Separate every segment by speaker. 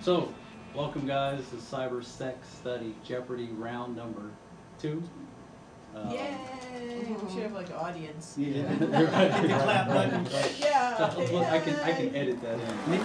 Speaker 1: So, welcome guys to CyberSecStudy Jeopardy round number 2.
Speaker 2: Yay! We should have like an audience.
Speaker 1: Yeah.
Speaker 2: The clap button. Yeah.
Speaker 1: I can edit that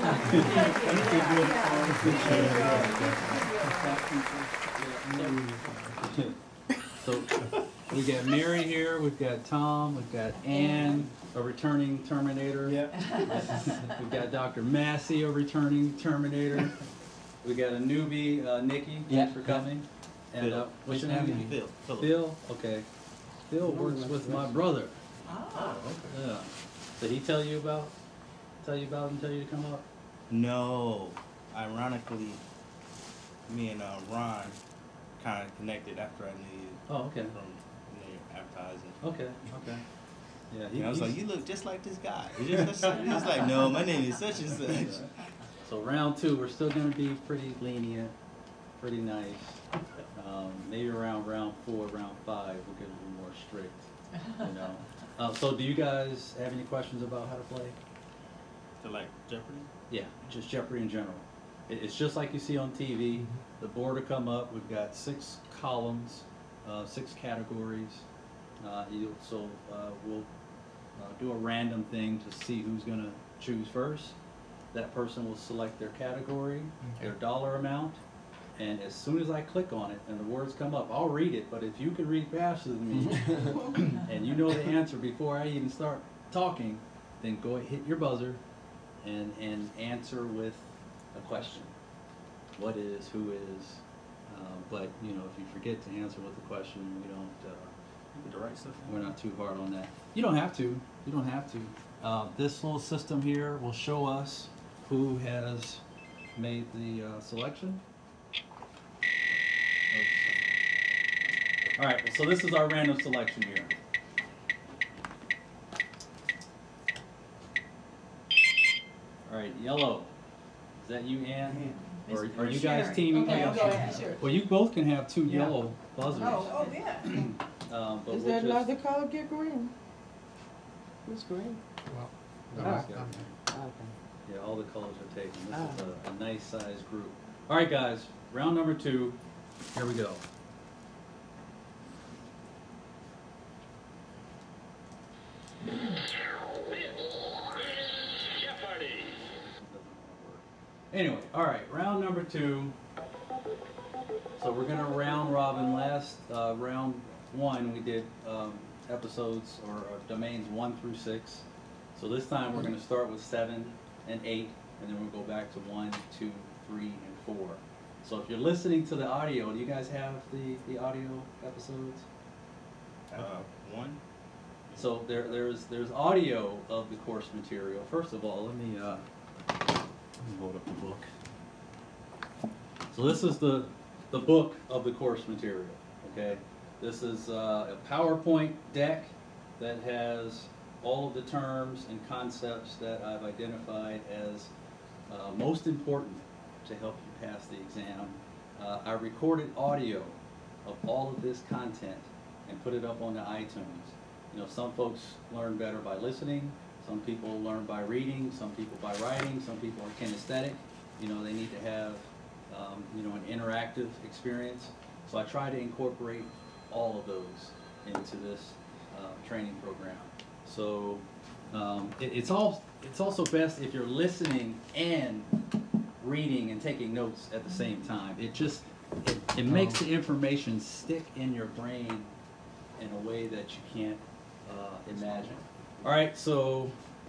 Speaker 1: in. So we got Mary here, we've got Tom, we've got Ann, a returning Terminator. Yep. We've got Dr. Massey, a returning Terminator. We got a newbie, Nikki. Thanks for coming. And what's your name?
Speaker 3: Phil.
Speaker 1: Phil. Okay. Phil works with my brother.
Speaker 2: Ah.
Speaker 1: Okay. Yeah. Did he tell you about and tell you to come up?
Speaker 3: No. Ironically, me and Ron kind of connected after I knew you.
Speaker 1: Oh, okay.
Speaker 3: From your advertising.
Speaker 1: Okay. Yeah.
Speaker 3: And I was like, you look just like this guy. He was like, no, my name is such and such.
Speaker 1: So round 2, we're still going to be pretty lenient, pretty nice. Maybe around round 4, round 5, we'll get a little more strict. You know. So do you guys have any questions about how to play?
Speaker 3: So like Jeopardy?
Speaker 1: Yeah, just Jeopardy in general. It's just like you see on TV. The board will come up. We've got 6 columns, 6 categories. We'll do a random thing to see who's going to choose first. That person will select their category, their dollar amount, and as soon as I click on it and the words come up, I'll read it, but if you can read faster than me and you know the answer before I even start talking, then go ahead, hit your buzzer and answer with a question. What is, who is, but you know, if you forget to answer with a question, we don't,
Speaker 3: With the right stuff.
Speaker 1: we're not too hard on that. You don't have to, you don't have to. This little system here will show us who has made the selection. Oops. All right, so this is our random selection here. All right, yellow. Is that you, Ann? Or are you guys teaming?
Speaker 2: Okay, sure.
Speaker 1: Well, you both can have 2 yellow buzzers.
Speaker 2: Oh, yeah.
Speaker 1: But
Speaker 4: Is
Speaker 1: we'll
Speaker 4: there
Speaker 1: just-
Speaker 4: another color get green? Who's green?
Speaker 5: Well,
Speaker 4: Okay.
Speaker 1: Yeah, all the colors are taken. This is a nice sized group. All right, guys, round number 2. Here we go.
Speaker 6: Jeopardy!
Speaker 1: Anyway, all right, round number 2. So we're gonna round robin. Last round 1 we did episodes or domains 1 through 6. So this time we're gonna start with 7 and 8, and then we'll go back to 1, 2, 3, and 4. So if you're listening to the audio, do you guys have the audio episodes?
Speaker 3: 1.
Speaker 1: So there's audio of the course material. First of all, let me load up the book. So this is the book of the course material. Okay, this is a PowerPoint deck that has all of the terms and concepts that I've identified as most important to help you pass the exam. I recorded audio of all of this content and put it up on the iTunes. You know, some folks learn better by listening, some people learn by reading, some people by writing, some people are kinesthetic. You know, they need to have you know, an interactive experience. So I try to incorporate all of those into this training program. So it's also best if you're listening and reading and taking notes at the same time. It makes the information stick in your brain in a way that you can't imagine. All right, so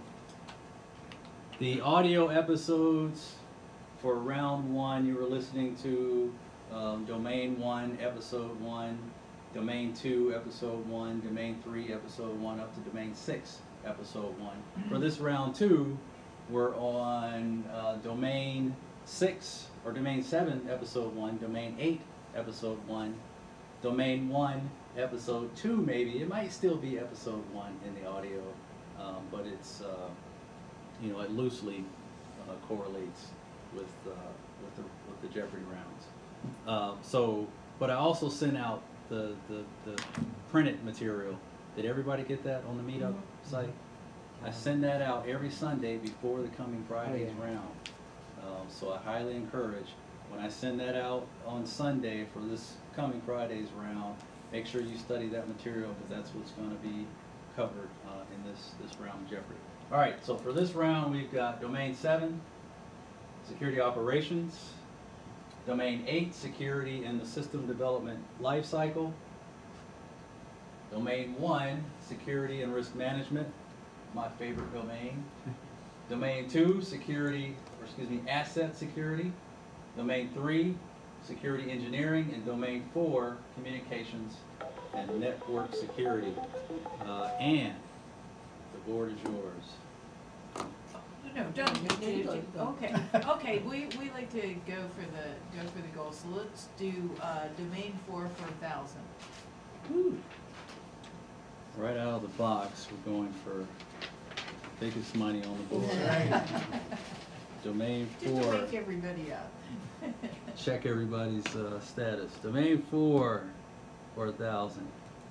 Speaker 1: the audio episodes for round 1, you were listening to Domain 1, Episode 1, Domain 2, Episode 1, Domain 3, Episode 1, up to Domain 6, Episode 1. For this round 2, we're on Domain 6, or Domain 7, Episode 1, Domain 8, Episode 1, Domain 1, Episode 2 maybe. It might still be Episode 1 in the audio, but it's, you know, it loosely correlates with the Jeopardy rounds. But I also sent out the printed material. Did everybody get that on the Meetup site? I send that out every Sunday before the coming Friday's round. So I highly encourage, when I send that out on Sunday for this coming Friday's round, make sure you study that material, because that's what's going to be covered in this round of Jeopardy. All right, so for this round, we've got Domain 7, Security Operations, Domain 8, Security in the System Development Lifecycle, Domain 1, Security and Risk Management, my favorite domain. Domain 2, Asset Security. Domain 3, Security Engineering. And Domain 4, Communications and Network Security. And the board is yours.
Speaker 2: No, don't. Okay, okay. We like to go for the goal. So let's do domain 4 for 1,000.
Speaker 1: Woo. Right out of the box, we're going for biggest money on the board. Domain 4.
Speaker 2: Just to wake everybody up.
Speaker 1: Check everybody's status. Domain 4 for 1,000.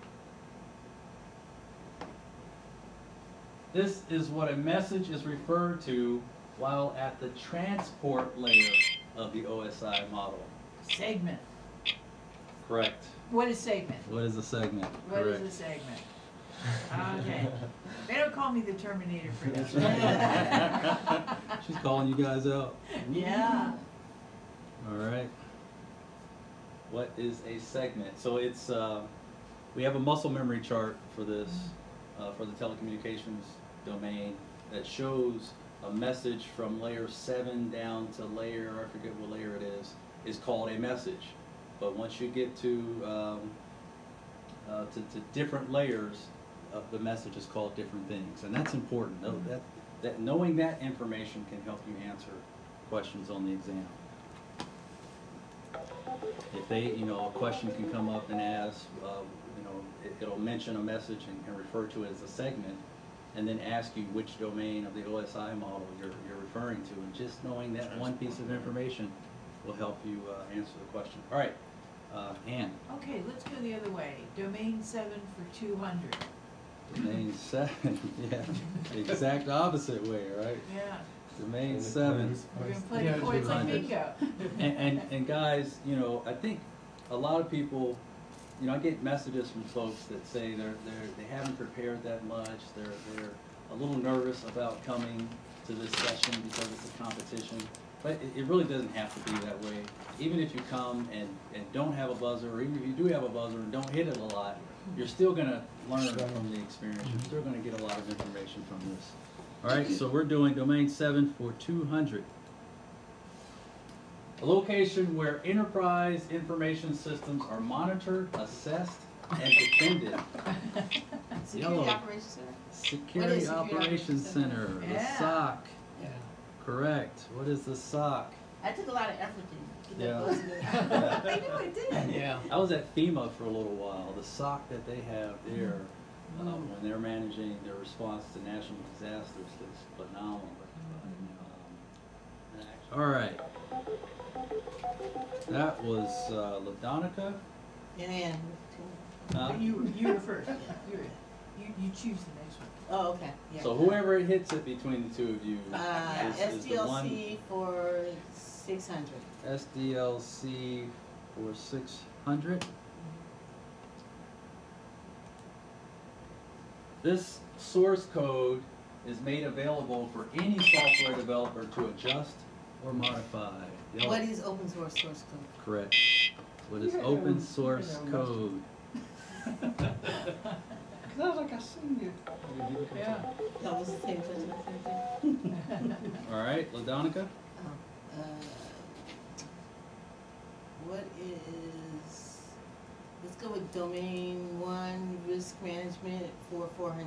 Speaker 1: This is what a message is referred to while at the transport layer of the OSI model.
Speaker 2: Segment.
Speaker 1: Correct.
Speaker 2: What is segment?
Speaker 1: What is a segment?
Speaker 2: What
Speaker 1: Correct.
Speaker 2: is a segment? Okay. They don't call me the Terminator for that.
Speaker 1: She's calling you guys out.
Speaker 2: Yeah.
Speaker 1: All right. What is a segment? So it's we have a muscle memory chart for this for the telecommunications domain that shows a message from layer 7 down to layer, I forget what layer it is called a message. But once you get to different layers, the message is called different things, and that's important. That knowing that information can help you answer questions on the exam. If they, a question can come up and ask, it'll mention a message and refer to it as a segment, and then ask you which domain of the OSI model you're referring to, and just knowing that one piece of information will help you answer the question. All right, Ann.
Speaker 2: Okay, let's go the other way. Domain 7 for 200.
Speaker 1: Domain 7, yeah, exact opposite way, right?
Speaker 2: Yeah.
Speaker 1: Domain 7.
Speaker 2: We're gonna play points like bingo.
Speaker 1: And guys, I think a lot of people, I get messages from folks that say they haven't prepared that much. They're a little nervous about coming to this session because it's a competition. But it really doesn't have to be that way. Even if you come and don't have a buzzer, or even if you do have a buzzer and don't hit it a lot, you're still going to learn from the experience. You're still going to get a lot of information from this. All right, so we're doing Domain 7 for 200. A location where enterprise information systems are monitored, assessed, and defended.
Speaker 5: Security Operations Center?
Speaker 1: Security Operations Center, the SOC.
Speaker 5: Yeah.
Speaker 1: Correct. What is the SOC?
Speaker 5: I took a lot of effort to get
Speaker 1: Yeah.
Speaker 5: that buzz in.
Speaker 2: I know it did.
Speaker 1: Yeah. I was at FEMA for a little while. The SOC that they have there, when they're managing their response to national disasters, is phenomenal. All right. That was LaDonica.
Speaker 5: And
Speaker 2: You were first. You choose the next one.
Speaker 5: oh, okay. Yeah.
Speaker 1: So whoever hits it between the two of you is the one.
Speaker 5: SDLC for 600.
Speaker 1: SDLC for 600. This source code is made available for any software developer to adjust or modify. Yellow.
Speaker 5: What is open source source code?
Speaker 1: Correct. What is open source code?
Speaker 4: Because I was like, I seen you.
Speaker 2: Yeah.
Speaker 5: That was the same question.
Speaker 1: All right, LaDonica.
Speaker 5: What is, let's go with domain 1 risk management for 400.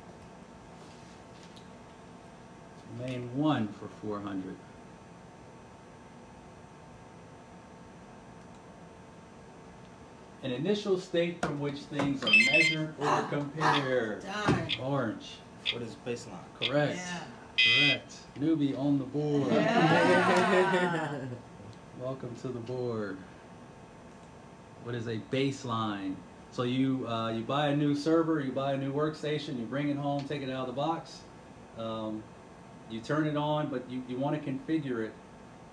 Speaker 1: Domain 1 for 400. An initial state from which things are measured or compared.
Speaker 5: Darn.
Speaker 1: Orange.
Speaker 3: What is baseline?
Speaker 1: Correct.
Speaker 2: Yeah.
Speaker 1: Correct. Newbie on the board.
Speaker 2: Yeah.
Speaker 1: Welcome to the board. What is a baseline? So you buy a new server, you buy a new workstation, you bring it home, take it out of the box. You turn it on, but you want to configure it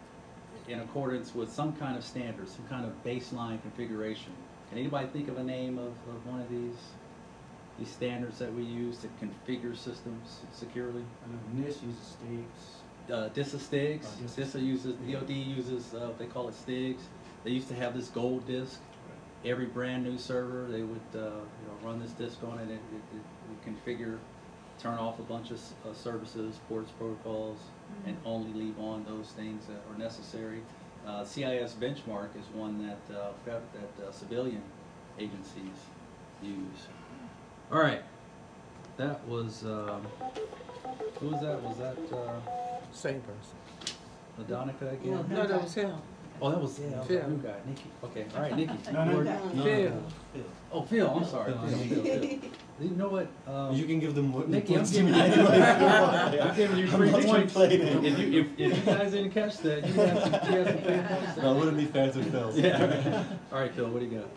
Speaker 1: in accordance with some kind of standard, some kind of baseline configuration. Can anybody think of a name of one of these standards that we use to configure systems securely?
Speaker 6: NIST uses STIGs.
Speaker 1: DISA STIGs.
Speaker 6: DISA
Speaker 1: DISA uses, DoD uses, they call it STIGs. They used to have this gold disk. Every brand new server, they would run this disk on it. It would configure, turn off a bunch of services, ports, protocols, and only leave on those things that are necessary. CIS benchmark is one that civilian agencies use. All right, that was who was that? Was that
Speaker 4: Same person.
Speaker 1: Adonica again?
Speaker 4: No, that was him.
Speaker 1: Oh, that was the
Speaker 4: Phil.
Speaker 1: new guy, Nikki. Okay, all right, Nikki.
Speaker 6: No.
Speaker 4: Phil.
Speaker 1: Oh, Phil. I'm sorry. Phil. You know what?
Speaker 3: You can give them more
Speaker 1: Nikki, I'm
Speaker 3: points to
Speaker 1: giving
Speaker 3: me
Speaker 1: you,
Speaker 3: anyway.
Speaker 1: I'm giving you 3
Speaker 3: I'm not
Speaker 1: points.
Speaker 3: complaining.
Speaker 1: If you guys didn't catch that, you have some 3 points.
Speaker 3: No, it wouldn't be fair to Phil.
Speaker 1: Yeah. All right, Phil. What do you got?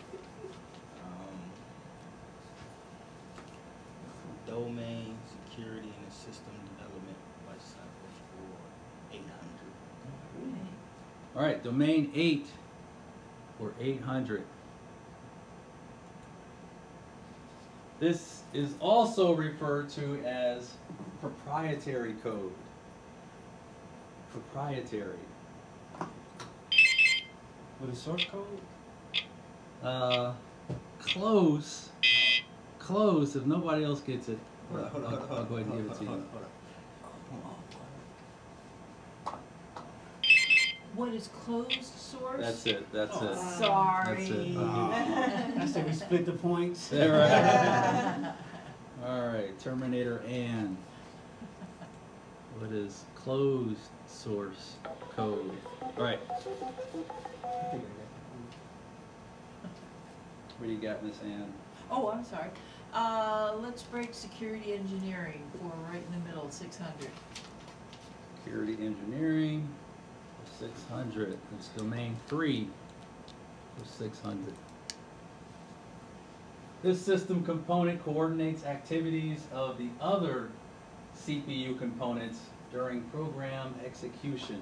Speaker 3: Domain security and system development lifecycle for 800.
Speaker 1: All right, domain 8 or 800. This is also referred to as proprietary code. Proprietary.
Speaker 6: With a source code?
Speaker 1: Close. Close. If nobody else gets it, I'll go ahead and give it to you.
Speaker 2: What is closed source?
Speaker 1: That's it. That's it.
Speaker 2: Sorry.
Speaker 1: That's it.
Speaker 6: I said we split the points.
Speaker 1: All right. All right. Terminator and what is closed source code? All right. What do you got, Miss Ann?
Speaker 2: Oh, I'm sorry. Let's break security engineering for right in the middle, 600.
Speaker 1: Security engineering. 600. It's domain 3 for 600. This system component coordinates activities of the other CPU components during program execution.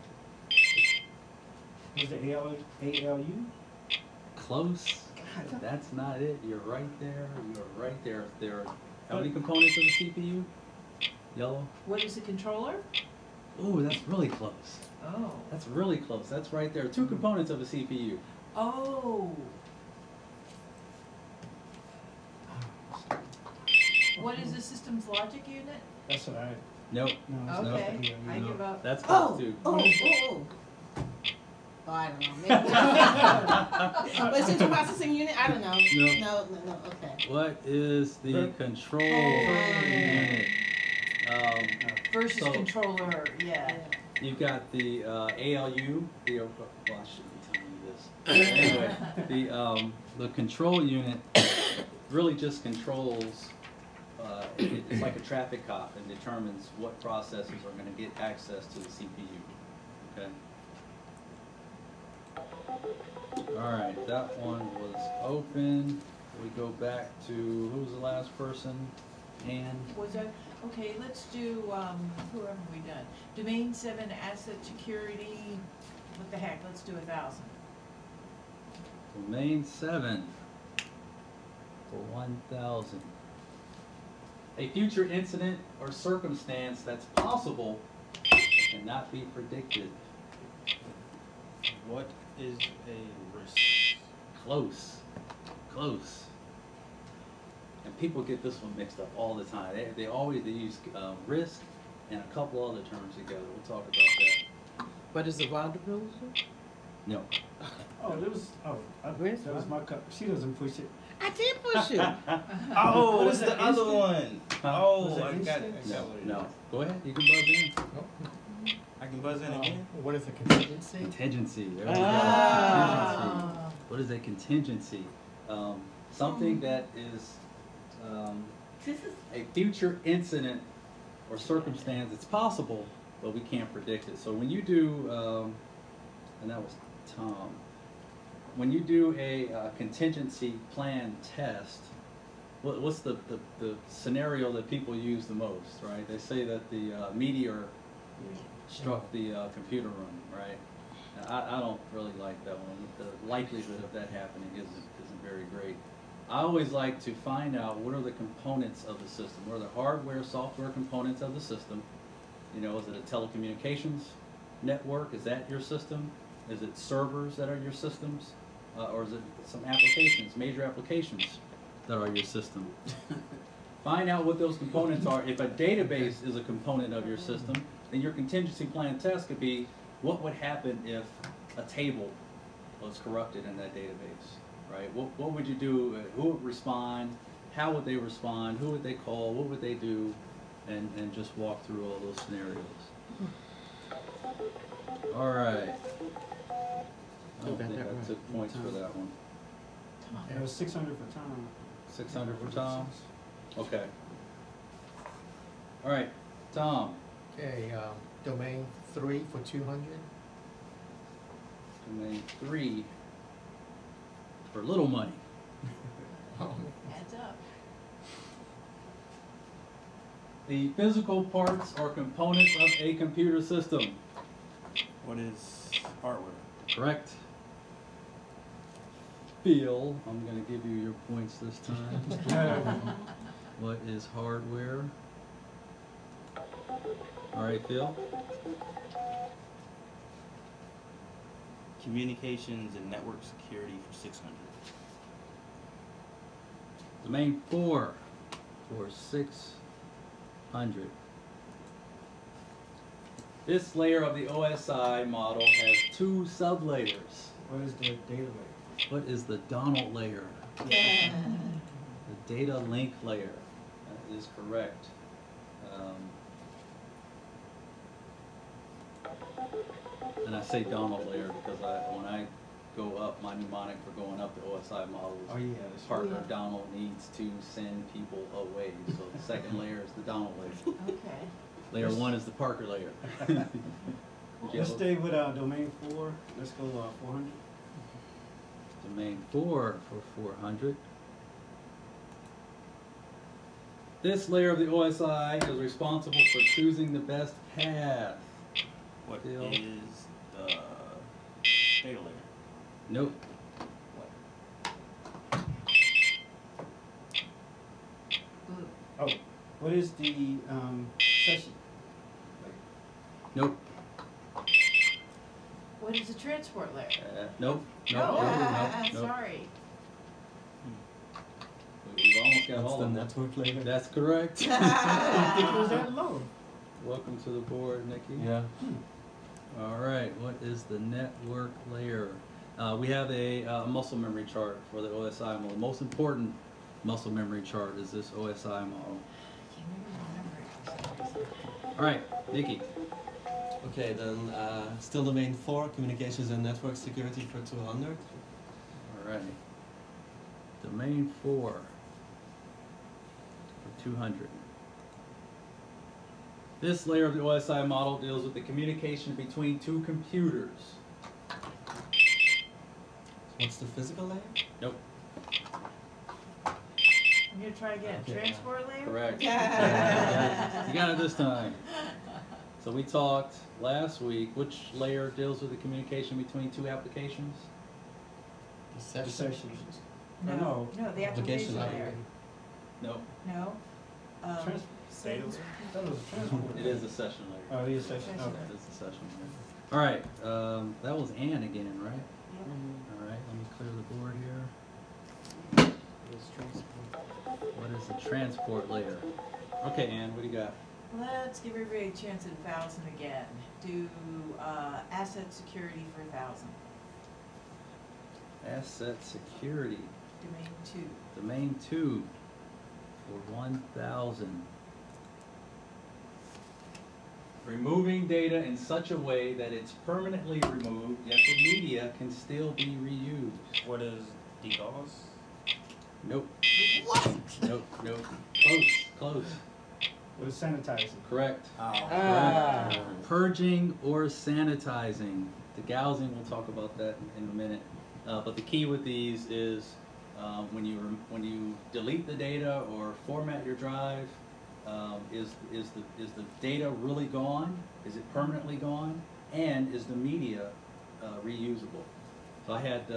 Speaker 6: Is the ALU?
Speaker 1: Close. That's not it. You're right there. You're right there. There are how many components of the CPU? Yellow.
Speaker 2: What is a controller?
Speaker 1: Ooh, that's really close.
Speaker 2: Oh.
Speaker 1: That's really close. That's right there. 2 components of a CPU.
Speaker 2: Oh. What is a systems logic unit?
Speaker 6: That's what I.
Speaker 1: Nope.
Speaker 6: No, it's
Speaker 2: Okay,
Speaker 6: not.
Speaker 2: I give up.
Speaker 1: That's close too.
Speaker 5: Oh, I don't know. Maybe. But central processing unit? I don't know. No, okay.
Speaker 1: What is the control unit?
Speaker 2: Versus
Speaker 1: so
Speaker 2: controller, yeah.
Speaker 1: You've got the ALU. Well, I shouldn't be telling you this. Anyway, the control unit really just controls. It's like a traffic cop and determines what processors are going to get access to the CPU. Okay. All right, that one was open. We go back to who was the last person? Ann.
Speaker 2: Was that, okay, let's do, who have we done? Domain 7 asset security, what the heck, let's do 1,000.
Speaker 1: Domain 7 for 1,000. A future incident or circumstance that's possible but cannot be predicted.
Speaker 3: What is a risk?
Speaker 1: Close. Close. And people get this one mixed up all the time. They use risk and a couple other terms together. We'll talk about that.
Speaker 4: What is the vulnerability?
Speaker 1: No.
Speaker 6: Oh, there was. Oh,
Speaker 4: Where's
Speaker 6: that was
Speaker 4: mine?
Speaker 6: my cup. She doesn't push it.
Speaker 4: I did push it.
Speaker 3: Oh,
Speaker 6: What
Speaker 3: what's
Speaker 6: is
Speaker 3: the
Speaker 6: it,
Speaker 3: other
Speaker 6: instant?
Speaker 3: one?
Speaker 1: Huh?
Speaker 3: Oh,
Speaker 6: Was it
Speaker 3: I got it.
Speaker 6: instant?
Speaker 1: No. No. Go ahead. You can buzz in.
Speaker 3: I can buzz in again.
Speaker 4: What is a contingency?
Speaker 1: Contingency. There we go.
Speaker 2: Ah.
Speaker 1: Contingency. What is a contingency? Something that is
Speaker 5: This is
Speaker 1: a future incident or circumstance. It's possible, but we can't predict it. So when you do, and that was Tom, when you do a contingency plan test, what's the scenario that people use the most, right? They say that the meteor struck the computer room, right? I don't really like that one. The likelihood of that happening isn't very great. I always like to find out what are the components of the system. What are the hardware, software components of the system? You know, is it a telecommunications network? Is that your system? Is it servers that are your systems? Or is it some applications, major applications that are your system? Find out what those components are. If a database is a component of your system, then your contingency plan test could be, what would happen if a table was corrupted in that database, right? What would you do? Who would respond? How would they respond? Who would they call? What would they do? And just walk through all those scenarios. All right. I don't think I took points for that one.
Speaker 6: It was 600 for Tom.
Speaker 1: 600 for Tom? Okay. All right, Tom.
Speaker 7: Okay, domain 3 for 200.
Speaker 1: Domain 3 for little money.
Speaker 2: Adds up.
Speaker 1: The physical parts or components of a computer system.
Speaker 3: What is hardware?
Speaker 1: Correct. Phil, I'm going to give you your points this time. What is hardware? All right, Phil.
Speaker 3: Communications and network security for 600.
Speaker 1: Domain 4 for 600. This layer of the OSI model has 2 sublayers.
Speaker 6: What is the data layer?
Speaker 1: What is the Donald layer?
Speaker 5: Yeah.
Speaker 1: The data link layer. That is correct. And I say Donald layer because when I go up, my mnemonic for going up the OSI model is
Speaker 6: Oh yeah, that's
Speaker 1: partner
Speaker 5: Yeah.
Speaker 1: Donald needs to send people away. So the second layer is the Donald layer.
Speaker 2: Okay.
Speaker 1: Layer 1 is the Parker layer.
Speaker 6: Let's stay with domain 4. Let's go 400.
Speaker 1: Domain 4 for 400. This layer of the OSI is responsible for choosing the best path.
Speaker 3: What
Speaker 1: Phil?
Speaker 3: is the data layer?
Speaker 1: Nope.
Speaker 2: Blue.
Speaker 6: Oh, what is the session?
Speaker 1: Nope.
Speaker 2: What is the transport layer?
Speaker 1: Nope. Nope.
Speaker 2: Oh,
Speaker 1: Nope. Nope.
Speaker 2: sorry.
Speaker 1: We've almost got
Speaker 4: That's
Speaker 1: all
Speaker 4: the
Speaker 1: of them.
Speaker 4: network layer.
Speaker 1: That's correct.
Speaker 6: I didn't think it was that low.
Speaker 1: Welcome to the board, Nikki.
Speaker 4: Yeah.
Speaker 1: All right. What is the network layer? We have a muscle memory chart for the OSI model. The most important muscle memory chart is this OSI model.
Speaker 2: I can't even remember it.
Speaker 1: All right, Nikki.
Speaker 4: Okay, then still domain 4, communications and network security for 200.
Speaker 1: All right. Domain 4 for 200. This layer of the OSI model deals with the communication between 2 computers.
Speaker 4: What's the physical layer?
Speaker 1: Nope.
Speaker 2: I'm gonna try again.
Speaker 4: Okay.
Speaker 2: Transport layer?
Speaker 1: Correct. You got it this time. So we talked last week, which layer deals with the communication between 2 applications?
Speaker 4: The
Speaker 6: The
Speaker 4: session.
Speaker 6: session.
Speaker 2: No,
Speaker 6: No.
Speaker 2: no, the application layer.
Speaker 1: No,
Speaker 2: No.
Speaker 6: Trans-
Speaker 2: Sales.
Speaker 6: That was a transport.
Speaker 1: it is the session layer.
Speaker 6: Oh, it is session.
Speaker 2: Session.
Speaker 6: Okay.
Speaker 1: It is the session layer. All right, that was Ann again, right?
Speaker 2: Yep.
Speaker 1: All right, let me clear the board here. What is the transport layer? Okay, Ann, what do you got?
Speaker 2: Let's give everybody a chance at 1,000 again. Do asset security for 1,000.
Speaker 1: Asset security,
Speaker 2: Domain 2.
Speaker 1: domain 2 for 1,000. Removing data in such a way that it's permanently removed, yet the media can still be reused.
Speaker 3: What is DDoS?
Speaker 1: Nope.
Speaker 5: What?
Speaker 1: Nope, nope. Close, close.
Speaker 6: With sanitizing.
Speaker 1: Correct.
Speaker 5: Ah.
Speaker 1: Purging or sanitizing. The gouging, we'll talk about that in a minute. But the key with these is when you delete the data or format your drive, is the data really gone? Is it permanently gone? And is the media reusable. So I had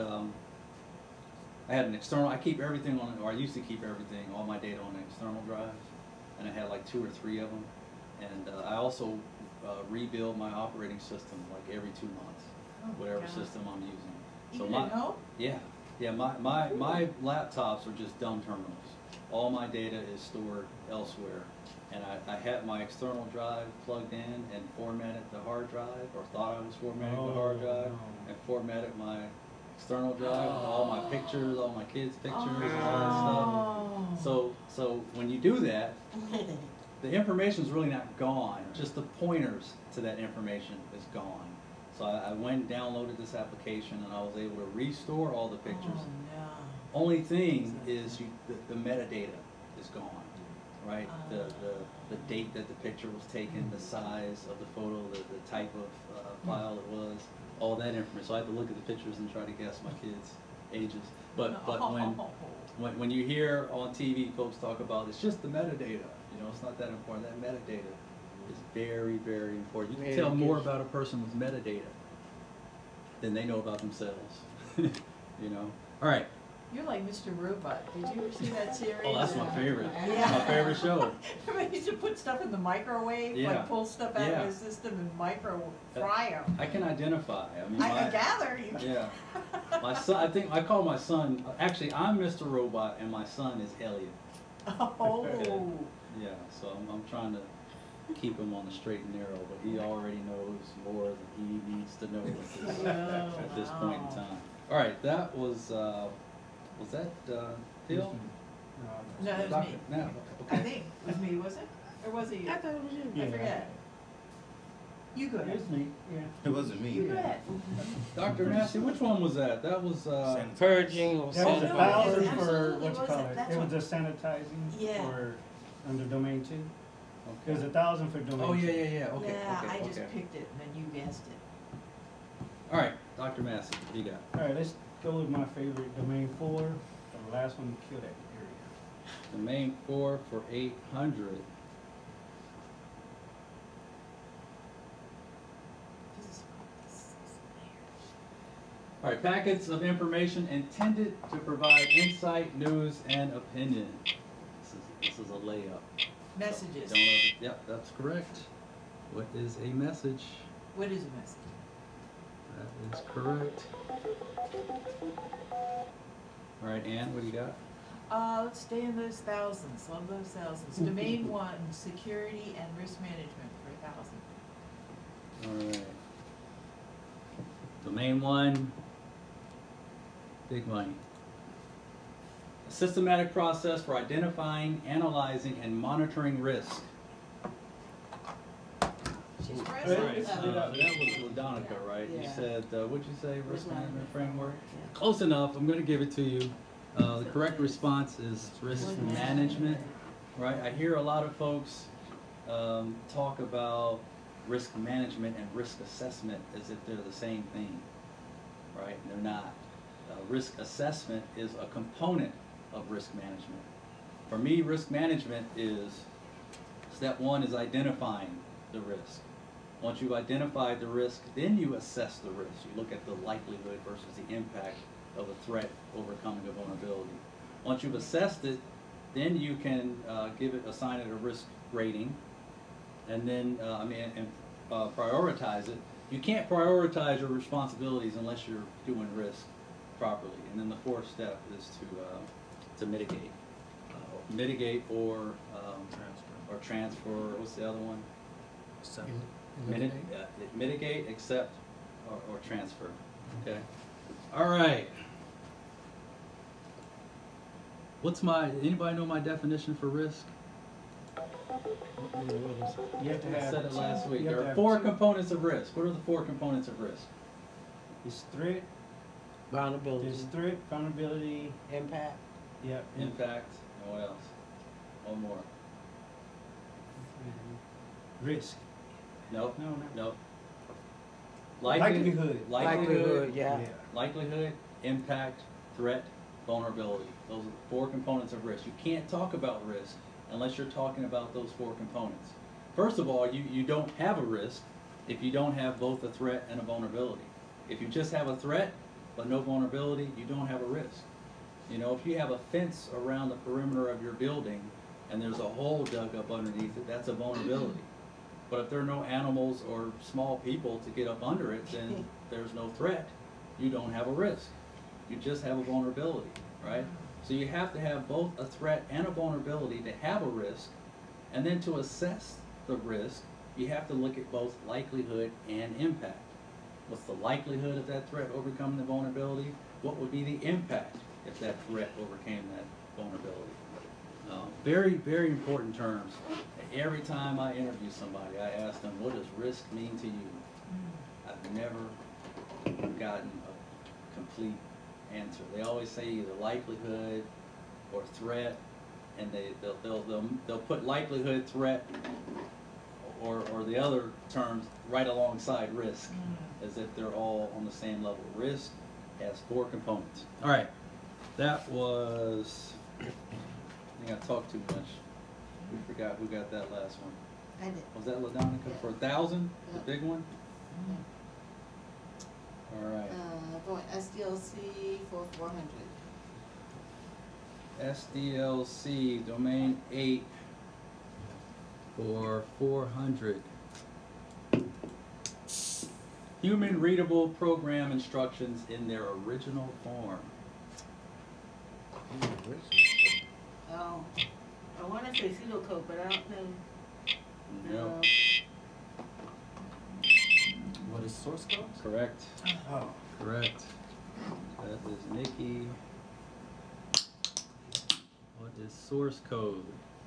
Speaker 1: an external. I keep everything on, or I used to keep everything, all my data on an external drive, and I had like 2 or 3 of them. And I also rebuild my operating system like every 2 months, whatever system I'm using. So
Speaker 2: Even at home?
Speaker 1: Yeah. My laptops are just dumb terminals. All my data is stored elsewhere. And I had my external drive plugged in and formatted the hard drive, or thought I was formatting the hard drive, and formatted my external drive with all my pictures, all my kids' pictures, and all that stuff. So when you do that, the information is really not gone. Just the pointers to that information is gone. So I went and downloaded this application, and I was able to restore all the pictures. Only thing is the metadata is gone. Right, the date that the picture was taken, the size of the photo, the type of file it was, all that information. So I had to look at the pictures and try to guess my kids' ages. But when you hear on TV folks talk about it's just the metadata, it's not that important. That metadata is very, very important. You can tell more about a person with metadata than they know about themselves. All right.
Speaker 2: You're like Mr. Robot. Did you ever see that series?
Speaker 1: Oh, that's my favorite.
Speaker 2: Yeah.
Speaker 1: My favorite show.
Speaker 2: He used to put stuff in the microwave, like pull stuff out of his system and fry them.
Speaker 1: I can identify.
Speaker 2: I gather you.
Speaker 1: Yeah. My son, I call my son, actually I'm Mr. Robot and my son is Elliot.
Speaker 2: Oh.
Speaker 1: Yeah, so I'm trying to keep him on the straight and narrow, but he already knows more than he needs to know at this point in time. All right, that was that Phil?
Speaker 2: No, that was me.
Speaker 1: No, okay.
Speaker 2: I think it was me, was it? Or was it you?
Speaker 5: I thought it was you.
Speaker 2: I forget. You go ahead.
Speaker 6: It was me, yeah.
Speaker 3: It wasn't me.
Speaker 2: You go ahead.
Speaker 1: Dr. Nasty, which one was that? That was
Speaker 4: purging or
Speaker 6: That was
Speaker 4: sanitizing.
Speaker 6: $1,000 for,
Speaker 2: absolutely
Speaker 6: what you call it?
Speaker 2: that's
Speaker 6: It
Speaker 2: what-
Speaker 6: was the sanitizing for, under domain 2. It was
Speaker 1: okay.
Speaker 6: $1,000 for domain 2.
Speaker 1: Oh yeah. Okay.
Speaker 2: Yeah,
Speaker 1: okay,
Speaker 2: I just
Speaker 1: okay.
Speaker 2: picked it and then you guessed it.
Speaker 1: All right, Dr. Massey, what do you got?
Speaker 6: All right, let's go with my favorite, domain 4. The last one to kill that area.
Speaker 1: Domain 4 for 800. All right, packets of information intended to provide insight, news, and opinion. This is a layup.
Speaker 2: Messages.
Speaker 1: Yep, that's correct. What is a message?
Speaker 2: What is a message?
Speaker 1: That is correct. All right, Ann, what do you got?
Speaker 2: Let's stay in those thousands. Love those thousands. Domain 1, security and risk management for 1,000.
Speaker 1: All right. Domain 1, big money. A systematic process for identifying, analyzing, and monitoring risk.
Speaker 2: She's
Speaker 1: All
Speaker 2: present.
Speaker 1: right, that was Ladonica, right? You
Speaker 5: Yeah.
Speaker 1: said, what'd you say, risk management framework?
Speaker 5: Yeah.
Speaker 1: Close enough, I'm gonna give it to you. The correct response is risk management, right? I hear a lot of folks talk about risk management and risk assessment as if they're the same thing, right? And they're not. Risk assessment is a component of risk management. For me, risk management is, step 1 is identifying the risk. Once you've identified the risk, then you assess the risk. You look at the likelihood versus the impact of a threat overcoming a vulnerability. Once you've assessed it, then you can assign it a risk rating, and then prioritize it. You can't prioritize your responsibilities unless you're doing risk properly. And then the 4th step is to mitigate, or transfer. What's the other one? Mitigate, accept, or transfer. Okay. All right. Anybody know my definition for risk?
Speaker 6: You have to
Speaker 1: I
Speaker 6: have,
Speaker 1: said it last week.
Speaker 6: you have
Speaker 1: There
Speaker 6: to
Speaker 1: are
Speaker 6: have
Speaker 1: 4
Speaker 6: two.
Speaker 1: components of risk. What are the 4 components of risk?
Speaker 6: It's threat,
Speaker 5: Vulnerability.
Speaker 6: there's threat, vulnerability,
Speaker 5: Impact.
Speaker 6: yep.
Speaker 1: Impact, and what else? One more.
Speaker 6: Risk.
Speaker 1: Nope.
Speaker 6: No.
Speaker 1: Nope.
Speaker 6: Likelihood.
Speaker 1: Likelihood.
Speaker 5: Yeah.
Speaker 1: Likelihood, impact, threat, vulnerability. Those are the 4 components of risk. You can't talk about risk unless you're talking about those 4 components. First of all, you don't have a risk if you don't have both a threat and a vulnerability. If you just have a threat but no vulnerability, you don't have a risk. You know, if you have a fence around the perimeter of your building and there's a hole dug up underneath it, that's a vulnerability. But if there are no animals or small people to get up under it, then there's no threat. You don't have a risk. You just have a vulnerability, right? So you have to have both a threat and a vulnerability to have a risk. And then to assess the risk, you have to look at both likelihood and impact. What's the likelihood of that threat overcoming the vulnerability? What would be the impact if that threat overcame that vulnerability? Very, very important terms. Every time I interview somebody, I ask them, what does risk mean to you? I've never gotten a complete answer. They always say either likelihood or threat, and they'll put likelihood, threat, or the other terms right alongside risk, as if they're all on the same level. Risk has 4 components. All right, that was, I think I talked too much. We forgot who got that last one.
Speaker 5: I did.
Speaker 1: Was that LaDonica for 1,000, the big one? All right.
Speaker 5: Going SDLC for 400.
Speaker 1: SDLC, domain 8 for 400. Human readable program instructions in their original form.
Speaker 5: Oh, I want to say pseudocode, but I don't know.
Speaker 1: No.
Speaker 4: What is source code?
Speaker 1: Correct.
Speaker 6: Oh.
Speaker 1: Correct. That is Nikki. What is source code?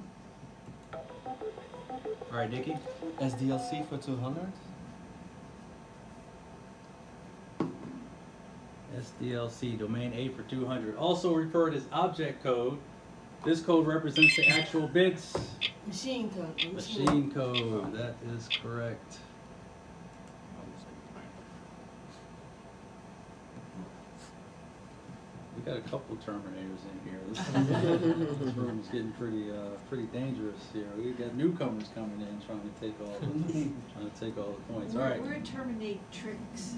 Speaker 1: All right, Nikki.
Speaker 4: SDLC for 200.
Speaker 1: SDLC, domain 8 for 200. Also referred as object code. This code represents the actual bits.
Speaker 5: Machine code.
Speaker 1: Machine code, that is correct. We got a couple Terminators in here. This room is getting pretty dangerous here. We got newcomers coming in trying to take all the points. All right.
Speaker 2: We're terminate tricks.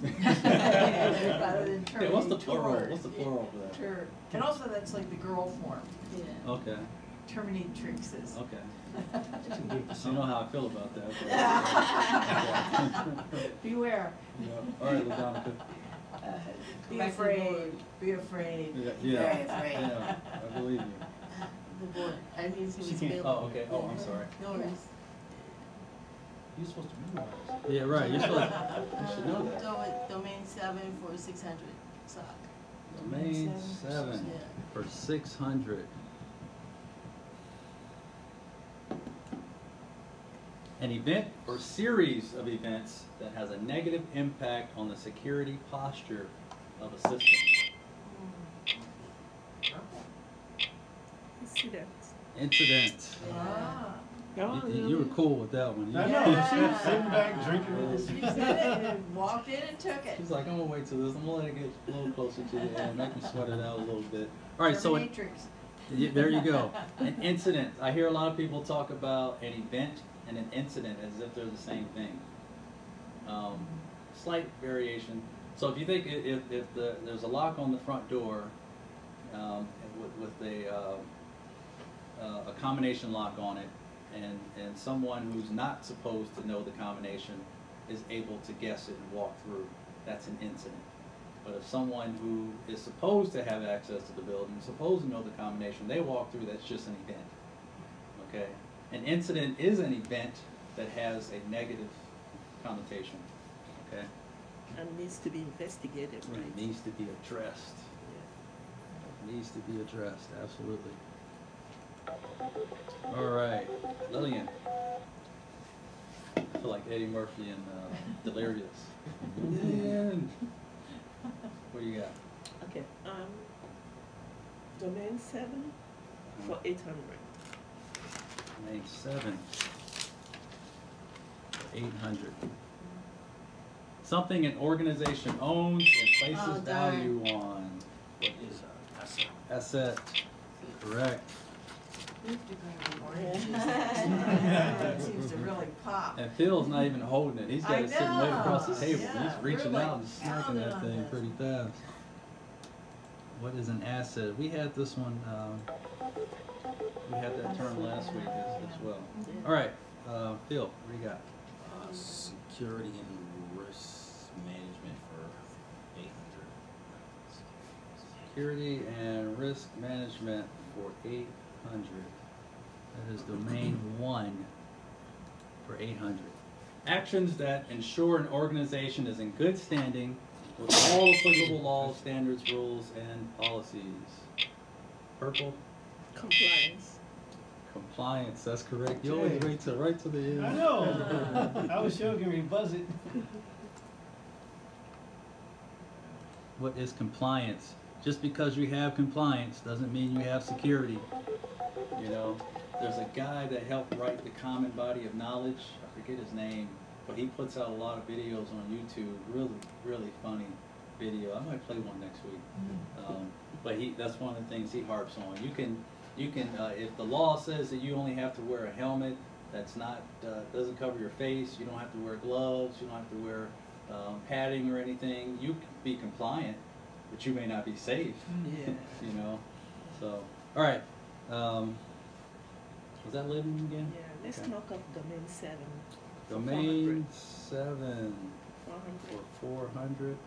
Speaker 1: Yeah, what's the plural? What's the plural for that?
Speaker 2: And also that's like the girl form.
Speaker 5: Yeah.
Speaker 1: Okay.
Speaker 2: Terminate tricks is.
Speaker 1: Okay. You know how I feel about that.
Speaker 2: Beware.
Speaker 1: Yeah. All right, LaDonica.
Speaker 2: Be afraid. Be afraid.
Speaker 1: Yeah.
Speaker 5: Very afraid.
Speaker 1: Yeah, I believe you.
Speaker 5: The board. I need to
Speaker 6: She can't-
Speaker 1: Oh, okay. Oh, I'm sorry.
Speaker 5: No worries.
Speaker 6: You're supposed to memorize.
Speaker 1: Yeah, right. You should know that.
Speaker 5: Go with domain 7 for 600. SOC.
Speaker 1: Domain 7
Speaker 5: Yeah.
Speaker 1: for 600. An event or series of events that has a negative impact on the security posture of a system. Incident.
Speaker 2: Ah.
Speaker 1: You were cool with that one.
Speaker 6: I
Speaker 1: You-
Speaker 6: know, she's sitting back drinking.
Speaker 2: She said it and walked in and took it.
Speaker 1: She's like, I'm gonna wait till this. I'm gonna let it get a little closer to the end, make them sweat it out a little bit. All right, so
Speaker 2: Terminatrix.
Speaker 1: there you go. An incident. I hear a lot of people talk about an event and an incident as if they're the same thing. Slight variation. So if you think if there's a lock on the front door with a combination lock on it, and someone who's not supposed to know the combination is able to guess it and walk through, that's an incident. But if someone who is supposed to have access to the building, supposed to know the combination, they walk through, that's just an event. Okay? An incident is an event that has a negative connotation. Okay?
Speaker 8: And needs to be investigated, right?
Speaker 1: It needs to be addressed. It needs to be addressed, absolutely. All right, Lillian. I feel like Eddie Murphy in Delirious. Lillian! What do you got?
Speaker 8: Okay. Domain 7 for 800.
Speaker 1: Domain 7 for 800. Something an organization owns and places value on.
Speaker 3: What is asset?
Speaker 1: Asset. Correct.
Speaker 2: We have to grab the oranges. It seems to really pop.
Speaker 1: And Phil's not even holding it. He's got it sitting right across the
Speaker 2: know,
Speaker 1: table.
Speaker 2: yeah,
Speaker 1: He's reaching
Speaker 2: we're
Speaker 1: out and
Speaker 2: like
Speaker 1: snacking
Speaker 2: pounding
Speaker 1: that
Speaker 2: on
Speaker 1: thing
Speaker 2: this.
Speaker 1: pretty fast. What is an asset? We had this one, we had that term last week as well. All right, Phil, what do you got?
Speaker 3: Security and risk management for 800.
Speaker 1: Security and risk management for 800. That is domain 1 for 800. Actions that ensure an organization is in good standing with all applicable laws, standards, rules, and policies. Purple?
Speaker 8: Compliance.
Speaker 1: Compliance, that's correct. You always wait right to the end.
Speaker 6: I know. I was sure gonna buzz it.
Speaker 1: What is compliance? Just because you have compliance doesn't mean you have security. You know, there's a guy that helped write the Common Body of Knowledge. I forget his name, but he puts out a lot of videos on YouTube. Really funny video. I might play one next week. But that's one of the things he harps on. You can if the law says that you only have to wear a helmet that's not doesn't cover your face, you don't have to wear gloves, you don't have to wear padding or anything. You can be compliant, but you may not be safe.
Speaker 2: Yeah.
Speaker 1: You know. So, all right. Was that living again?
Speaker 8: Yeah, let's
Speaker 1: Okay.
Speaker 8: knock off domain 7.
Speaker 1: Domain 7
Speaker 8: 400.
Speaker 1: for 400.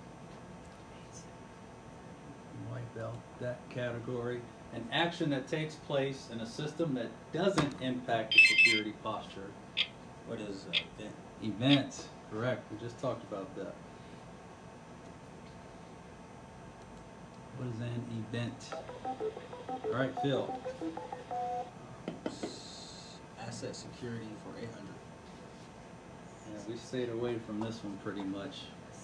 Speaker 1: Wipe out that category. An action that takes place in a system that doesn't impact the security posture.
Speaker 3: What is event?
Speaker 1: Event, correct. We just talked about that. What is an event? All right, Phil.
Speaker 3: Asset security for 800.
Speaker 1: Yeah, we stayed away from this one pretty much.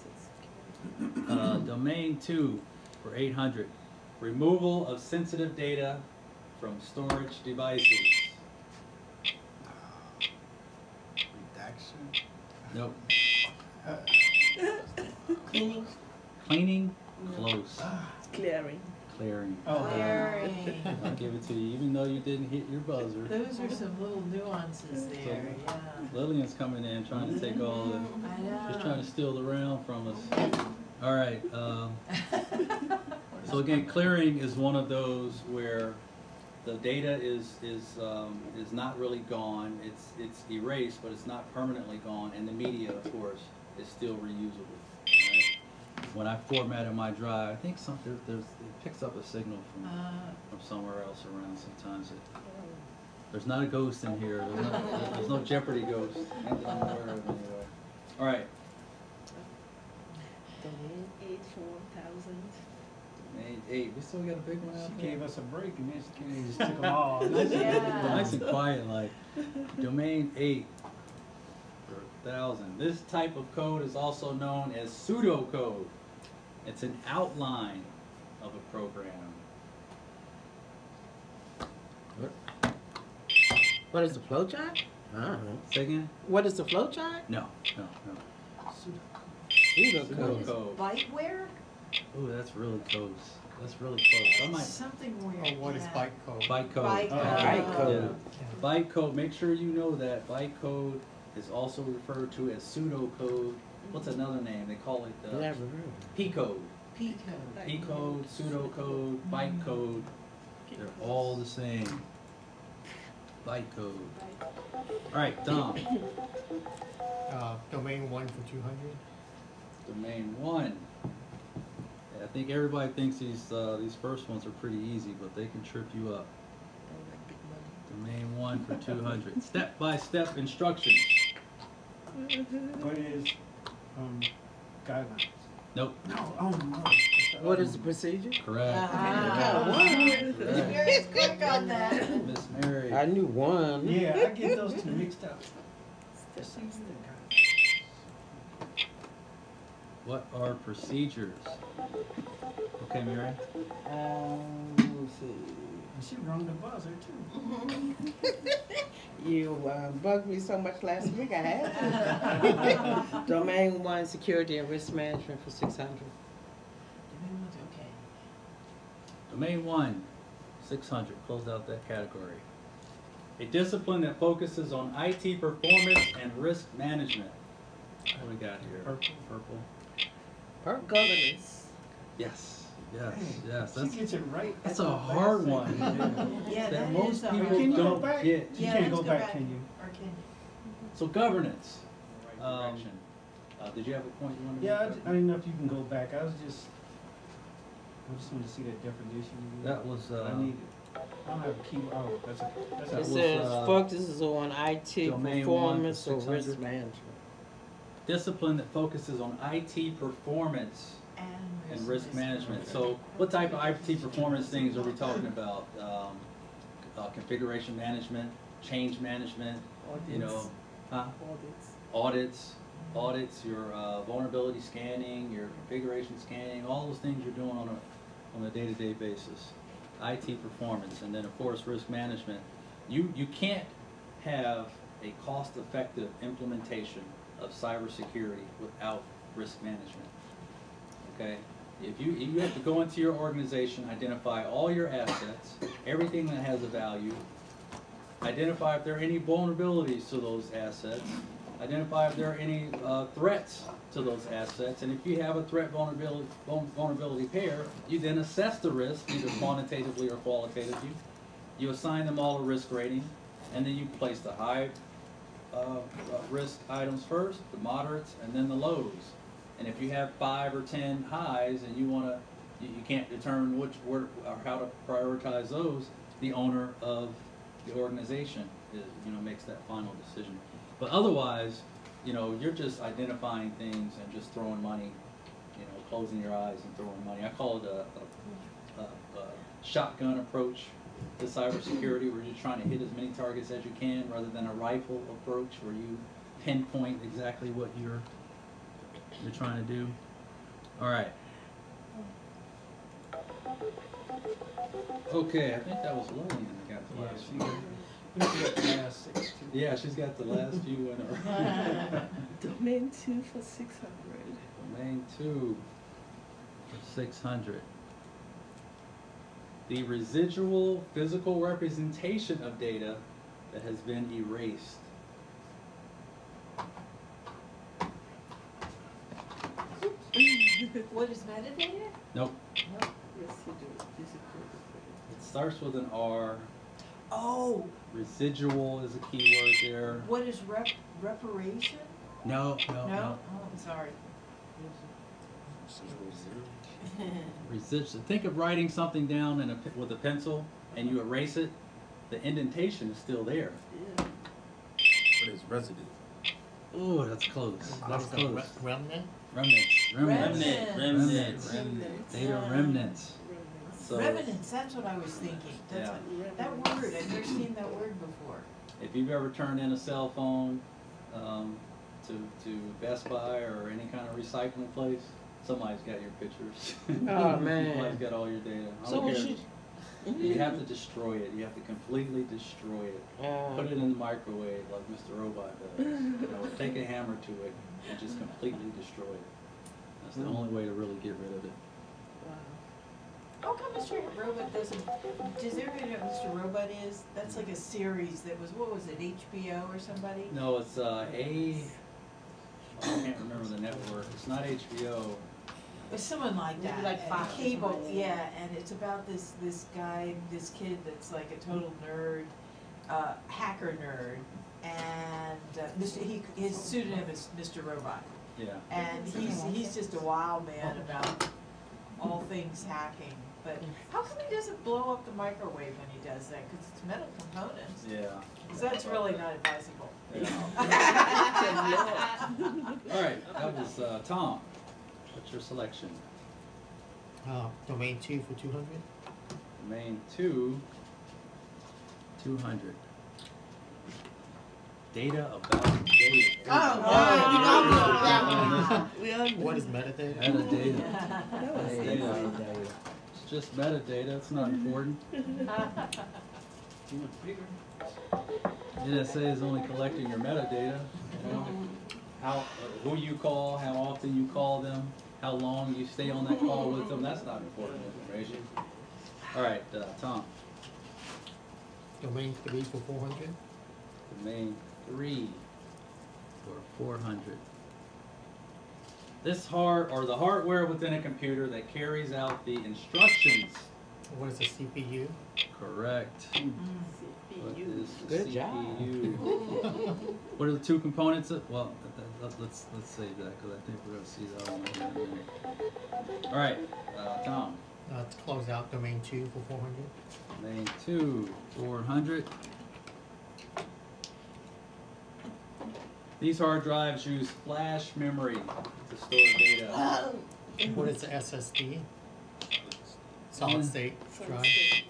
Speaker 1: Domain 2 for 800. Removal of sensitive data from storage devices.
Speaker 3: Redaction.
Speaker 1: Nope.
Speaker 5: Cleaning.
Speaker 1: Cleaning? Close.
Speaker 8: Clearing.
Speaker 1: Clearing.
Speaker 2: Clearing.
Speaker 1: I'll give it to you, even though you didn't hit your buzzer.
Speaker 2: Those are some little nuances there, yeah.
Speaker 1: Lillian's coming in trying to take all the,
Speaker 2: I know.
Speaker 1: just trying to steal the round from us. All right. So again, clearing is one of those where the data is not really gone. It's erased, but it's not permanently gone, and the media, of course, is still reusable. Right? When I formatted my drive, I think it picks up a signal from somewhere else around. Sometimes there's not a ghost in here. There's no Jeopardy ghost. Not that I'm aware of anyway. All right.
Speaker 8: Domain 8 for 1,000.
Speaker 1: 8. We still got a big one out
Speaker 6: She
Speaker 1: there.
Speaker 6: gave us a break and then she just took them all.
Speaker 2: Yeah.
Speaker 1: Nice and quiet, like domain 8 for 1,000. This type of code is also known as pseudocode. It's an outline of a program.
Speaker 9: What is the flowchart? I don't know.
Speaker 1: Say again?
Speaker 9: What is the flowchart?
Speaker 1: No.
Speaker 9: Pseudocode.
Speaker 1: Pseudocode.
Speaker 2: Byteware?
Speaker 1: Oh, that's really close. That's really close. I might.
Speaker 2: Something weird.
Speaker 7: Oh, what is
Speaker 2: yeah.
Speaker 7: bytecode?
Speaker 1: Bytecode.
Speaker 2: Bytecode.
Speaker 1: Yeah. Bytecode. Make sure you know that bytecode is also referred to as pseudocode. What's another name? They call it
Speaker 9: Never heard.
Speaker 1: P-code.
Speaker 2: P-code.
Speaker 1: P-code, pseudocode, bytecode. They're all the same. Bytecode. All right, Dom.
Speaker 7: Domain 1 for 200.
Speaker 1: Domain 1. Yeah, I think everybody thinks these first ones are pretty easy, but they can trip you up. Domain 1 for 200. Step-by-step instructions.
Speaker 6: What is guidelines?
Speaker 1: Nope.
Speaker 6: No, oh no.
Speaker 9: What is the procedure?
Speaker 1: Correct.
Speaker 2: Very quick on that.
Speaker 1: Miss Mary.
Speaker 9: I knew one.
Speaker 6: Yeah, I get those two mixed up.
Speaker 1: What are procedures? Okay, Mary.
Speaker 9: Let's see.
Speaker 6: She rung the buzzer too.
Speaker 9: You bugged me so much last week. I had to. Domain 1, security and risk management for 600.
Speaker 2: Okay.
Speaker 1: Domain 1, 600. Close out that category. A discipline that focuses on IT performance and risk management. What do we got here? Purple.
Speaker 8: Governance.
Speaker 1: Yes. Yes. Yes.
Speaker 6: She gets it right.
Speaker 1: That's a hard one.
Speaker 2: Yeah,
Speaker 1: that
Speaker 2: that
Speaker 1: most
Speaker 2: is a
Speaker 1: people
Speaker 2: hard
Speaker 6: Can you go
Speaker 1: don't
Speaker 6: back?
Speaker 1: get.
Speaker 6: You
Speaker 2: Yeah,
Speaker 6: can't
Speaker 2: let's
Speaker 6: go
Speaker 2: go
Speaker 6: back,
Speaker 2: back.
Speaker 6: can you?
Speaker 2: Or can you?
Speaker 1: So governance. Direction. Did you have a point you wanted to
Speaker 6: Yeah,
Speaker 1: make?
Speaker 6: I didn't know if you can go back. I just wanted to see that definition.
Speaker 1: That was
Speaker 6: I need it. I don't have a key. Oh, that's a.
Speaker 1: That
Speaker 9: It
Speaker 1: was,
Speaker 9: says focuses on IT
Speaker 1: domain
Speaker 9: performance
Speaker 1: 1
Speaker 9: or
Speaker 1: for
Speaker 9: risk
Speaker 1: 600.
Speaker 9: management.
Speaker 1: discipline that focuses on IT performance and risk management. So what type of IT performance things are we talking about? Configuration management, change management, you know, audits, your vulnerability scanning, your configuration scanning, all those things you're doing on a day-to-day basis. IT performance, and then of course risk management. You can't have a cost-effective implementation of cybersecurity without risk management. Okay, if you have to go into your organization, identify all your assets, everything that has a value, identify if there are any vulnerabilities to those assets, identify if there are any threats to those assets, and if you have a threat vulnerability pair, you then assess the risk either quantitatively or qualitatively. You assign them all a risk rating, and then you place the high risk items first, the moderates, and then the lows. And if you have 5 or 10 highs and you want to, you can't determine which or how to prioritize those, the owner of the organization makes that final decision. But otherwise, you're just identifying things and just throwing money, closing your eyes and throwing money. I call it a shotgun approach to cybersecurity, where you're trying to hit as many targets as you can, rather than a rifle approach where you pinpoint exactly what you're trying to do. All right. Okay, I think that was Lillian that got the last few. Yeah, she's got the last few in her.
Speaker 8: Domain 2 for 600.
Speaker 1: Domain 2 for 600. The residual physical representation of data that has been erased.
Speaker 2: What is metadata?
Speaker 1: Nope.
Speaker 8: Residual physical.
Speaker 1: It starts with an R.
Speaker 2: Oh,
Speaker 1: Residual is a key word there.
Speaker 2: what is reparation?
Speaker 1: No.
Speaker 2: No? Oh, I'm sorry.
Speaker 1: Residual. Think of writing something down with a pencil and you erase it. The indentation is still there.
Speaker 8: Yeah.
Speaker 3: What is residue?
Speaker 1: Oh, that's close. That's close.
Speaker 7: Remnant?
Speaker 1: Remnants.
Speaker 2: Remnants.
Speaker 1: Data remnants. So
Speaker 2: Revenants, that's what I was thinking. That's
Speaker 1: Yeah.
Speaker 2: that word, I've never seen that word before.
Speaker 1: if you've ever turned in a cell phone to Best Buy or any kind of recycling place, somebody's got your pictures.
Speaker 9: Oh, man.
Speaker 1: Somebody's got all your data. I
Speaker 9: So
Speaker 1: don't
Speaker 9: we
Speaker 1: care.
Speaker 9: should.
Speaker 1: You have to destroy it. You have to completely destroy it. Put it in the microwave like Mr. Robot does. Take a hammer to it and just completely destroy it. That's the only way to really get rid of it.
Speaker 2: How come Mr. Robot doesn't, does everybody know what Mr. Robot is? That's like a series that was, what was it, HBO or somebody?
Speaker 1: No, it's I can't remember the network. It's not HBO.
Speaker 2: It's someone like
Speaker 5: Maybe
Speaker 2: that.
Speaker 5: like
Speaker 2: and
Speaker 5: Fox or
Speaker 2: cable,
Speaker 5: something.
Speaker 2: yeah, and it's about this guy, this kid that's like a total nerd, hacker nerd, and his pseudonym is Mr. Robot.
Speaker 1: Yeah.
Speaker 2: And he's just a wild man about all things hacking. But how come he doesn't blow up the microwave when he does that? Because it's metal components.
Speaker 1: Yeah.
Speaker 2: So that's really not advisable.
Speaker 1: All right, that was Tom. What's your selection?
Speaker 7: Domain 2 for 200?
Speaker 1: Domain 2, 200. Data about data.
Speaker 5: Oh, wow.
Speaker 8: We all
Speaker 7: What is metadata?
Speaker 1: Metadata. Data. It's just metadata. It's not important. NSA is only collecting your metadata. Who you call, how often you call them, how long you stay on that call with them. That's not important information. All right, Tom.
Speaker 7: Domain 3 for 400.
Speaker 1: Domain 3 for 400. This the hardware within a computer that carries out the instructions.
Speaker 7: What is a CPU?
Speaker 1: Correct. What is the
Speaker 9: Good
Speaker 1: CPU? What are the two components of? Well, let's save that because I think we're going to see that one in a minute. All right, Tom.
Speaker 7: To close out domain 2 for 400.
Speaker 1: Domain 2, 400. These hard drives use flash memory to store data.
Speaker 7: What is the SSD? Solid state drive.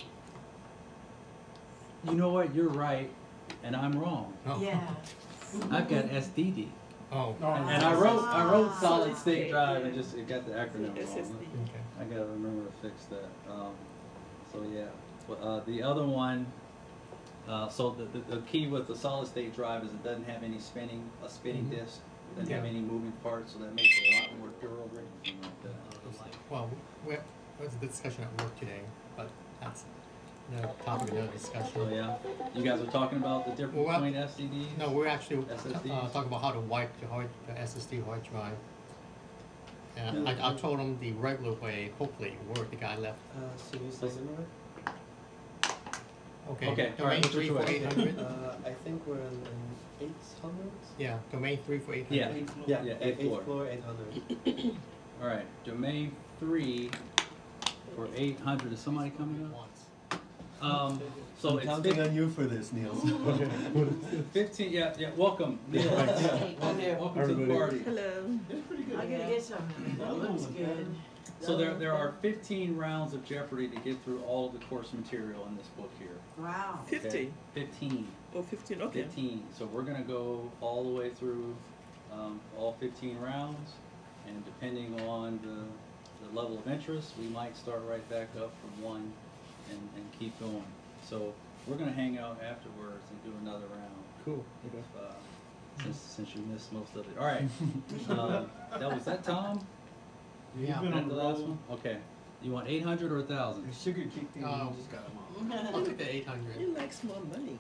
Speaker 1: You know what? You're right, and I'm wrong.
Speaker 7: Oh.
Speaker 2: Yeah.
Speaker 1: I've got SDD,
Speaker 7: Oh.
Speaker 1: and I wrote solid state drive, and it got the acronym wrong.
Speaker 8: SSD.
Speaker 7: Okay.
Speaker 1: I gotta remember to fix that. So yeah, the other one. So the key with the solid state drive is it doesn't have any spinning disk. It doesn't have any moving parts, so that makes it a lot more durable or anything like that.
Speaker 7: Well, there was a discussion at work today, but that's no topic of no discussion.
Speaker 1: So yeah, you guys are talking about the difference
Speaker 7: Well,
Speaker 1: between SSDs.
Speaker 7: No, we're actually
Speaker 1: SSDs?
Speaker 7: talking about how to wipe the SSD hard drive. And I told him the regular way, hopefully it worked. The guy left.
Speaker 4: So you say similar?
Speaker 7: Okay.
Speaker 1: Okay, all
Speaker 7: Domain
Speaker 1: right,
Speaker 7: 3 for
Speaker 1: which way?
Speaker 7: 800.
Speaker 4: I think we're in 800.
Speaker 7: Yeah. Domain 3 for 800.
Speaker 1: Yeah.
Speaker 4: Yeah,
Speaker 1: Yeah,
Speaker 4: 8th
Speaker 1: floor.
Speaker 4: floor, 800.
Speaker 1: All right, domain 3 for 800. Is somebody coming up? So
Speaker 4: I'm
Speaker 1: it's
Speaker 4: counting on you for this, Niels.
Speaker 1: 15. Yeah. Welcome, Neil. Welcome to the party.
Speaker 8: Hello.
Speaker 2: I gotta get some. That looks good.
Speaker 1: So there are 15 rounds of Jeopardy to get through all of the course material in this book here.
Speaker 2: Wow.
Speaker 8: 50.
Speaker 1: Okay? 15.
Speaker 8: Oh, 15. Okay.
Speaker 1: 15. So we're going to go all the way through all 15 rounds, and depending on the level of interest, we might start right back up from one and keep going. So we're going to hang out afterwards and do another round.
Speaker 4: Cool. Okay.
Speaker 1: Since you missed most of it. All right. Was that Tom?
Speaker 6: You've
Speaker 7: Yeah.
Speaker 6: been on
Speaker 1: The
Speaker 6: the
Speaker 1: last
Speaker 6: road.
Speaker 1: one? Okay. You want 800 or 1,000?
Speaker 6: The sugar kicked in, you just got them all.
Speaker 7: I'll take the 800.
Speaker 8: He likes more money.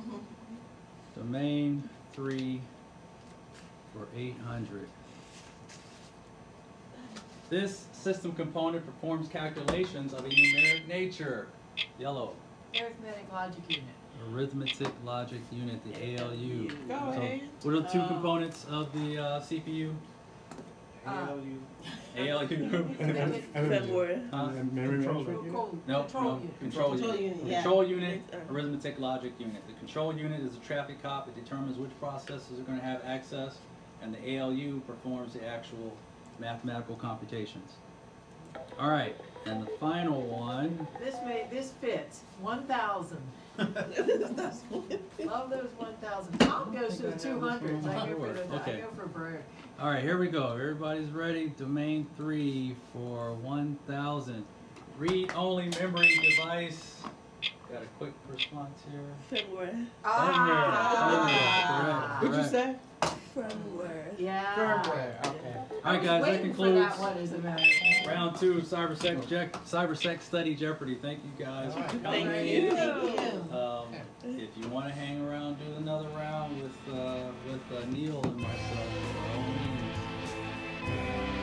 Speaker 1: Domain 3 for 800. This system component performs calculations of a numeric nature. Yellow.
Speaker 2: Arithmetic logic unit.
Speaker 1: Arithmetic logic unit, the ALU.
Speaker 8: Go
Speaker 1: So,
Speaker 8: ahead.
Speaker 1: what are the two components of the CPU?
Speaker 6: ALU.
Speaker 1: ALU.
Speaker 8: February.
Speaker 1: Huh?
Speaker 6: Memory management unit?
Speaker 1: No,
Speaker 2: Control unit.
Speaker 1: Control
Speaker 9: Control
Speaker 1: unit.
Speaker 9: unit, yeah.
Speaker 1: Control unit, arithmetic logic unit. The control unit is a traffic cop. It determines which processes are going to have access, and the ALU performs the actual mathematical computations. All right, and the final one.
Speaker 2: This fits. 1,000. Love those 1,000. Tom goes to the 200s. I go for the.
Speaker 1: Okay.
Speaker 2: I go for Berg.
Speaker 1: All right, here we go. Everybody's ready. Domain 3 for 1,000. Read-only memory device. Got a quick response here.
Speaker 8: February.
Speaker 1: Correct.
Speaker 9: What'd you say?
Speaker 8: February.
Speaker 2: Yeah.
Speaker 7: Firmware. Okay.
Speaker 1: All right, guys, that
Speaker 2: Waiting for
Speaker 1: concludes
Speaker 2: that one, as a matter of fact.
Speaker 1: round 2 of CyberSecStudy Jeopardy. Thank you guys for coming.
Speaker 8: Thank you.
Speaker 1: If you want to hang around, do another round with Neil and myself. By all means.